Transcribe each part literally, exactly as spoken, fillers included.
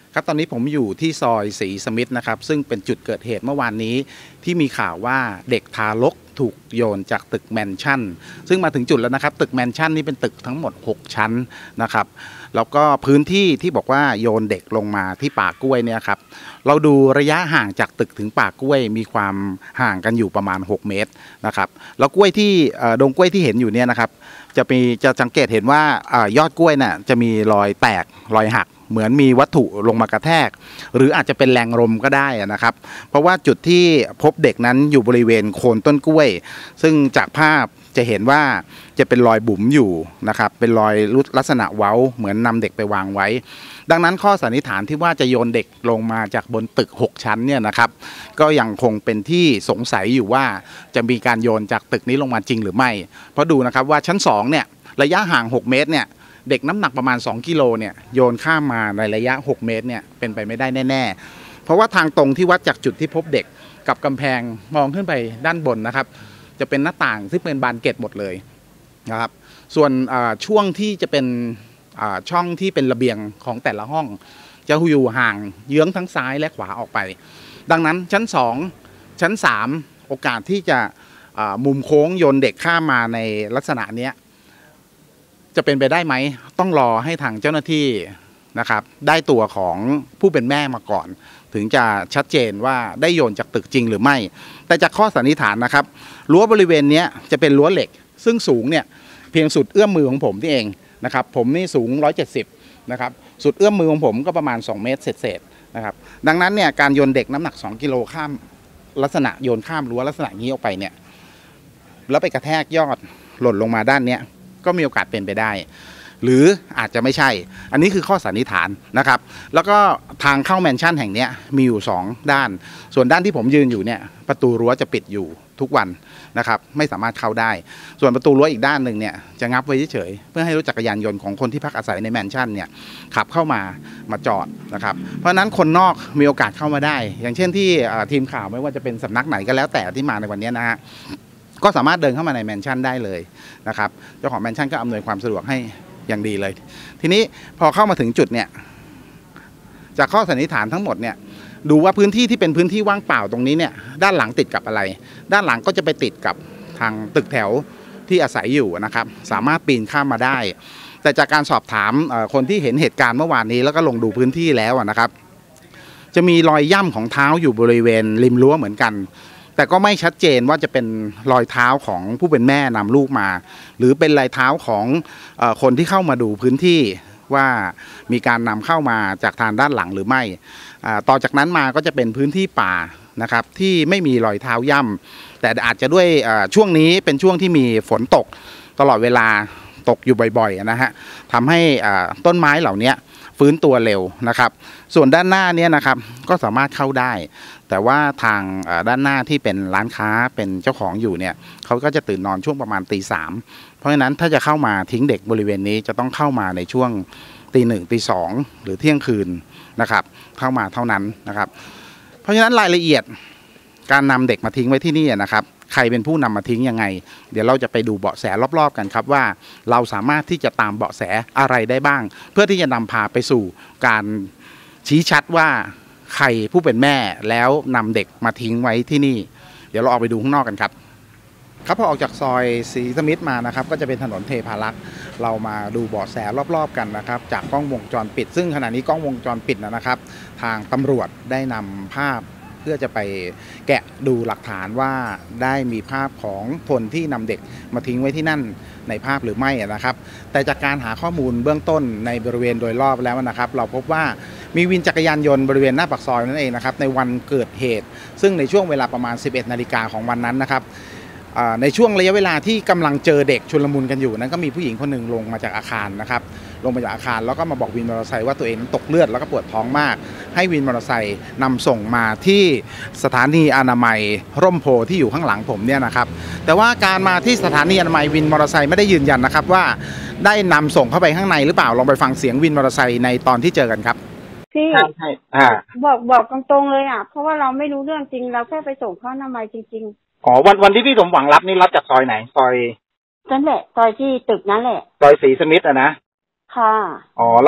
ครับตอนนี้ผมอยู่ที่ซอยศรีสมิทธนะครับซึ่งเป็นจุดเกิดเหตุเมื่อวานนี้ที่มีข่าวว่าเด็กทารกถูกโยนจากตึกแมนชั่นซึ่งมาถึงจุดแล้วนะครับตึกแมนชั่นนี่เป็นตึกทั้งหมดหกชั้นนะครับแล้วก็พื้นที่ที่บอกว่าโยนเด็กลงมาที่ป่ากล้วยเนี่ยครับเราดูระยะห่างจากตึกถึงป่ากล้วยมีความห่างกันอยู่ประมาณหกเมตรนะครับแล้วกล้วยที่ดงกล้วยที่เห็นอยู่เนี่ยนะครับจะมีจะสังเกตเห็นว่ายอดกล้วยน่ะจะมีรอยแตกรอยหักเหมือนมีวัตถุลงมากระแทกหรืออาจจะเป็นแรงลมก็ได้นะครับเพราะว่าจุดที่พบเด็กนั้นอยู่บริเวณโคนต้นกล้วยซึ่งจากภาพจะเห็นว่าจะเป็นรอยบุ๋มอยู่นะครับเป็นรอยลักษณะเว้าเหมือนนำเด็กไปวางไว้ดังนั้นข้อสันนิษฐานที่ว่าจะโยนเด็กลงมาจากบนตึกหกชั้นเนี่ยนะครับก็ยังคงเป็นที่สงสัยอยู่ว่าจะมีการโยนจากตึกนี้ลงมาจริงหรือไม่เพราะดูนะครับว่าชั้นสองเนี่ยระยะห่างหกเมตรเนี่ยเด็กน้ำหนักประมาณสองกิโลเนี่ยโยนข้ามมาในระยะหกเมตรเนี่ยเป็นไปไม่ได้แน่ๆเพราะว่าทางตรงที่วัดจากจุดที่พบเด็กกับกำแพงมองขึ้นไปด้านบนนะครับจะเป็นหน้าต่างซึ่งเป็นบานเกล็ดหมดเลยนะครับส่วนช่วงที่จะเป็นช่องที่เป็นระเบียงของแต่ละห้องจะอยู่ห่างเยื้องทั้งซ้ายและขวาออกไปดังนั้นชั้นสองชั้นสามโอกาสที่จะมุมโค้งโยนเด็กข้ามมาในลักษณะนี้จะเป็นไปได้ไหมต้องรอให้ทางเจ้าหน้าที่นะครับได้ตัวของผู้เป็นแม่มาก่อนถึงจะชัดเจนว่าได้โยนจากตึกจริงหรือไม่แต่จากข้อสันนิษฐานนะครับรั้วบริเวณนี้จะเป็นรั้วเหล็กซึ่งสูงเนี่ยเพียงสุดเอื้อมมือของผมนี่เองนะครับผมนี่สูงหนึ่งร้อยเจ็ดสิบนะครับสุดเอื้อมมือของผมก็ประมาณสองเมตรเศษๆนะครับดังนั้นเนี่ยการโยนเด็กน้ำหนักสองกิโลข้ามลักษณะโยนข้ามรั้วลักษณะนี้ออกไปเนี่ยแล้วไปกระแทกยอดหล่นลงมาด้านเนี้ยก็มีโอกาสเป็นไปได้หรืออาจจะไม่ใช่อันนี้คือข้อสันนิษฐานนะครับแล้วก็ทางเข้าแมนชั่นแห่งนี้มีอยู่สองด้านส่วนด้านที่ผมยืนอยู่เนี่ยประตูรั้วจะปิดอยู่ทุกวันนะครับไม่สามารถเข้าได้ส่วนประตูรั้วอีกด้านหนึ่งเนี่ยจะงับไว้เฉยๆเพื่อให้รถจักรยานยนต์ของคนที่พักอาศัยในแมนชั่นเนี่ยขับเข้ามามาจอดนะครับเพราะฉะนั้นคนนอกมีโอกาสเข้ามาได้อย่างเช่นที่ทีมข่าวไม่ว่าจะเป็นสำนักไหนก็แล้วแต่ที่มาในวันนี้นะฮะก็สามารถเดินเข้ามาในแมนชั่นได้เลยนะครับเจ้าของแมนชั่นก็อำนวยความสะดวกให้อย่างดีเลยทีนี้พอเข้ามาถึงจุดเนี่ยจากข้อสันนิษฐานทั้งหมดเนี่ยดูว่าพื้นที่ที่เป็นพื้นที่ว่างเปล่าตรงนี้เนี่ยด้านหลังติดกับอะไรด้านหลังก็จะไปติดกับทางตึกแถวที่อาศัยอยู่นะครับสามารถปีนข้ามมาได้แต่จากการสอบถามคนที่เห็นเหตุการณ์เมื่อวานนี้แล้วก็ลงดูพื้นที่แล้วนะครับจะมีรอยย่ำของเท้าอยู่บริเวณริมรั้วเหมือนกันแต่ก็ไม่ชัดเจนว่าจะเป็นรอยเท้าของผู้เป็นแม่นำลูกมาหรือเป็นรอยเท้าของเอ่อคนที่เข้ามาดูพื้นที่ว่ามีการนำเข้ามาจากทางด้านหลังหรือไม่ต่อจากนั้นมาก็จะเป็นพื้นที่ป่านะครับที่ไม่มีรอยเท้าย่ำแต่อาจจะด้วยช่วงนี้เป็นช่วงที่มีฝนตกตลอดเวลาตกอยู่บ่อยๆนะฮะทำให้ต้นไม้เหล่านี้ฟื้นตัวเร็วนะครับส่วนด้านหน้านี้นะครับก็สามารถเข้าได้แต่ว่าทางด้านหน้าที่เป็นร้านค้าเป็นเจ้าของอยู่เนี่ยเขาก็จะตื่นนอนช่วงประมาณตีสามเพราะฉะนั้นถ้าจะเข้ามาทิ้งเด็กบริเวณนี้จะต้องเข้ามาในช่วงตีหนึ่งตีสองหรือเที่ยงคืนนะครับเข้ามาเท่านั้นนะครับเพราะฉะนั้นรายละเอียดการนำเด็กมาทิ้งไว้ที่นี่นะครับใครเป็นผู้นำมาทิ้งยังไงเดี๋ยวเราจะไปดูเบาะแสรอบๆกันครับว่าเราสามารถที่จะตามเบาะแสอะไรได้บ้างเพื่อที่จะนำพาไปสู่การชี้ชัดว่าใครผู้เป็นแม่แล้วนำเด็กมาทิ้งไว้ที่นี่เดี๋ยวเราออกไปดูข้างนอกกันครับครับพอออกจากซอยศรีสมิทธมานะครับก็จะเป็นถนนเทพารักษ์เรามาดูเบาะแสรอบๆกันนะครับจากกล้องวงจรปิดซึ่งขณะนี้กล้องวงจรปิดนะครับทางตำรวจได้นำภาพเพื่อจะไปแกะดูหลักฐานว่าได้มีภาพของคนที่นำเด็กมาทิ้งไว้ที่นั่นในภาพหรือไม่นะครับแต่จากการหาข้อมูลเบื้องต้นในบริเวณโดยรอบแล้วนะครับเราพบว่ามีวินจักรยานยนต์บริเวณหน้าปากซอยนั่นเองนะครับในวันเกิดเหตุซึ่งในช่วงเวลาประมาณสิบเอ็ดนาฬิกาของวันนั้นนะครับในช่วงระยะเวลาที่กำลังเจอเด็กชุลมุนกันอยู่นั้นก็มีผู้หญิงคนหนึ่งลงมาจากอาคารนะครับลงมาจากอาคารแล้วก็มาบอกวินมอเตอร์ไซค์ว่าตัวเองตกเลือดแล้วก็ปวดท้องมากให้วินมอเตอร์ไซค์นำส่งมาที่สถานีอนามัยร่มโพที่อยู่ข้างหลังผมเนี่ยนะครับแต่ว่าการมาที่สถานีอนามัยวินมอเตอร์ไซค์ไม่ได้ยืนยันนะครับว่าได้นำส่งเข้าไปข้างในหรือเปล่าลองไปฟังเสียงวินมอเตอร์ไซค์ในตอนที่เจอกันครับพี่บอกบอกตรงๆเลยอ่ะเพราะว่าเราไม่รู้เรื่องจริงเราแค่ไปส่งเขาอนามัยจริงๆอ๋อวันวันที่พี่สมหวังรับนี่รับจากซอยไหนซอยนั่นแหละซอยที่ตึกนั่นแหละซอยศรีสมิทธอะนะค่ะอ๋อแล้ว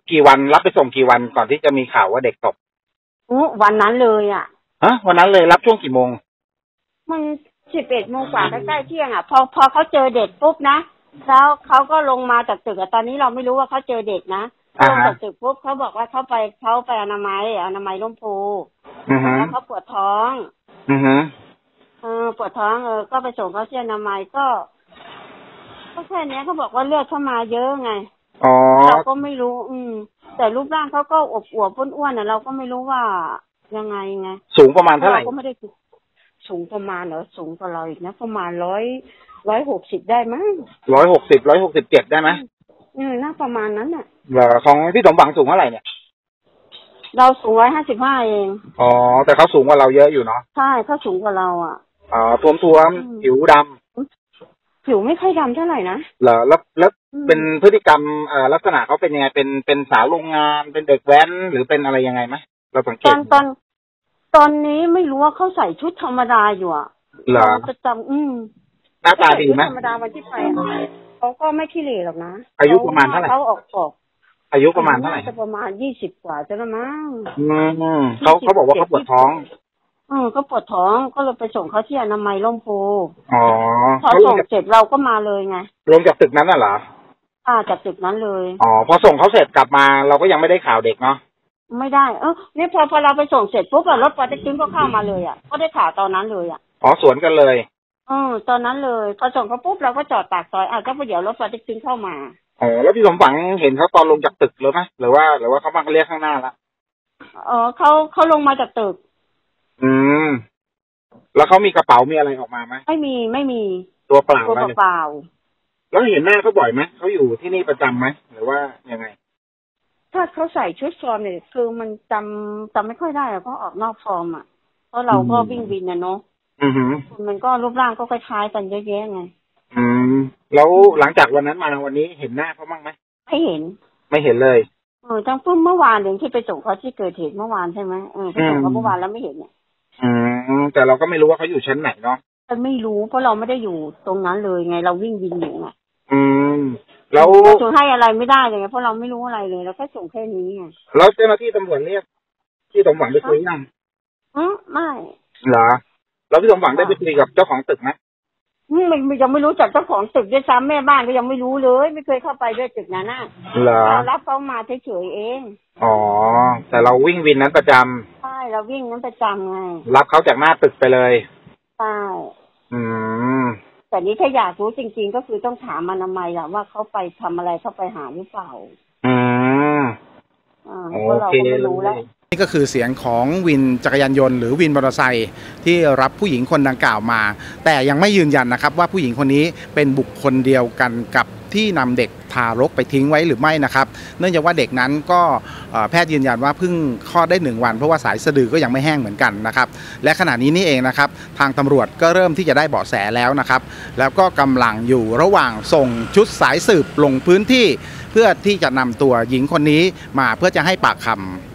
กี่วันรับไปส่งกี่วันก่อนที่จะมีข่าวว่าเด็กตกอู้วันนั้นเลยอ่ะฮะวันนั้นเลยรับช่วงกี่โมงมันสิบเอ็ดโมงกว่าใกล้ๆเที่ยงอ่ะพอพอเขาเจอเด็กปุ๊บนะแล้วเขาก็ลงมาจากตึกตอนนี้เราไม่รู้ว่าเขาเจอเด็กนะลงจากตึกปุ๊บเขาบอกว่าเขาไปเขาไปอนามัยอนามัยร่มโพแล้วเขาปวดท้องอือฮึเออปวดท้องเออก็ไปส่งเขาที่อนามัยก็ก็แค่นี้เขาบอกว่าเลือดเข้ามาเยอะไงอ๋อเราก็ไม่รู้อืมแต่รูปร่างเขาก็อวบอวบอ้วนๆนะเราก็ไม่รู้ว่ายังไงไงสูงประมาณเท่าไหร่ก็ไม่ได้สูงประมาณเหรอสูงกว่าเราอีกนะประมาณร้อยร้อยหกสิบได้มั้งร้อยหกสิบร้อยหกสิบเจ็ดได้ไหมเออน่าประมาณนั้นน่ะเหรอของพี่สมหวังสูงเท่าไหร่เนี่ยเราสูงร้อยห้าสิบห้าเองอ๋อแต่เขาสูงกว่าเราเยอะอยู่เนาะใช่เขาสูงกว่าเราอ่ะอ๋อท้วมท้วมผิวดำผิวไม่ค่อยดำเท่าไหร่นะเหรอแล้วแล้วเป็นพฤติกรรมเอ่อลักษณะเขาเป็นยังไงเป็นเป็นสาวโรงงานเป็นเด็กแว้นหรือเป็นอะไรยังไงไหมเราสังเกตตอนตอนตอนนี้ไม่รู้ว่าเขาใส่ชุดธรรมดาอยู่อ่ะเหรอจะจำอืมหน้าตาดีไหมธรรมดาวันที่ไปเขาก็ไม่ขี้เหร่หรอกนะอายุประมาณเท่าไหร่เขาออกออกอายุประมาณเท่าไหร่จะประมาณยี่สิบกว่าจะละมั้งอืมเขาเขาบอกว่าเขาปวดท้องอืมก็ปวดท้องก็เลยไปส่งเขาที่อนามัยร่มโพอ๋อพอส่งเสร็จเราก็มาเลยไงลงจากตึกนั้นน่ะเหรออ่าจากตึกนั้นเลยอ๋อพอส่งเขาเสร็จกลับมาเราก็ยังไม่ได้ข่าวเด็กเนาะไม่ได้เออเนี่ยพอพอเราไปส่งเสร็จปุ๊บอะรถปอเต็กตึงก็เข้ามาเลยอ่ะก็ได้ข่าวตอนนั้นเลยอ่ะอ๋อสวนกันเลยเออตอนนั้นเลยพอส่งเขาปุ๊บเราก็จอดปากซอยอ่ะก็เดี๋ยวรถปอเต็กตึงเข้ามาอ๋อแล้วพี่สมหวังเห็นเขาตอนลงจากตึกหรือไหมหรือว่าหรือว่าเขามาเรียกข้างหน้าละอ๋อเขาเขาลงมาจากตึกอืมแล้วเขามีกระเป๋ามีอะไรออกมาไหมไม่มีไม่มีตัวเปล่าตัวเปล่าแล้วเห็นหน้าเขาบ่อยไหมเขาอยู่ที่นี่ประจำไหมหรือว่ายังไงถ้าเขาใส่ชุดฟอร์มเนี่ยคือมันจำจำไม่ค่อยได้เพราะออกนอกฟอร์มอ่ะเพราะเราก็วิ่งวินนะเนาะอือหือมันก็รูปร่างก็คล้ายๆกันเยอะแยะไงอืมแล้วหลังจากวันนั้นมาวันนี้เห็นหน้าเขาบ้างไหมไม่เห็นไม่เห็นเลยเออทั้งพุ่มเมื่อวานเองที่ไปส่งเขาที่เกิดเหตุเมื่อวานใช่ไหมเออไปส่งเขาเมื่อวานแล้วไม่เห็นเนี่ยอืมแต่เราก็ไม่รู้ว่าเขาอยู่ชั้นไหนเนาะไม่รู้เพราะเราไม่ได้อยู่ตรงนั้นเลยไงเราวิ่งวินอยู่ไงอืมแล้วส่งให้อะไรไม่ได้เลยเพราะเราไม่รู้อะไรเลยเราแค่ส่งแค่นี้ไงแล้วเจ้าหน้าที่ตำรวจเรียกที่สมหวังไปคุยยังอืมไม่เหรอแล้วพี่สมหวังได้ไปคุยกับเจ้าของตึกไหมมันยังไม่รู้จักเจ้าของตึกด้วยซ้ำแม่บ้านก็ยังไม่รู้เลยไม่เคยเข้าไปด้วยตึกนั้นน่ะเหรอเรารับเขามาเฉยๆเองอ๋อแต่เราวิ่งวินนั้นประจำใช่เราวิ่งนั้นประจำไงรับเขาจากหน้าตึกไปเลยใช่อืมแต่นี้ถ้าอยากรู้จริงๆก็คือต้องถามอนามัยแหละว่าเขาไปทำอะไรเขาไปหาหรือเปล่าอืมอ่าเพราะเราก็ไม่รู้แล้วนี่ก็คือเสียงของวินจักรยานยนต์หรือวินมอเตอร์ไซค์ที่รับผู้หญิงคนดังกล่าวมาแต่ยังไม่ยืนยันนะครับว่าผู้หญิงคนนี้เป็นบุคคลเดียวกันกับที่นำเด็กทารกไปทิ้งไว้หรือไม่นะครับเนื่องจากว่าเด็กนั้นก็แพทย์ยืนยันว่าเพิ่งคลอดได้หนึ่งวันเพราะว่าสายสะดือก็ยังไม่แห้งเหมือนกันนะครับและขณะนี้นี่เองนะครับทางตำรวจก็เริ่มที่จะได้เบาะแสแล้วนะครับแล้วก็กำลังอยู่ระหว่างส่งชุดสายสืบลงพื้นที่เพื่อที่จะนำตัวหญิงคนนี้มาเพื่อจะให้ปากคำ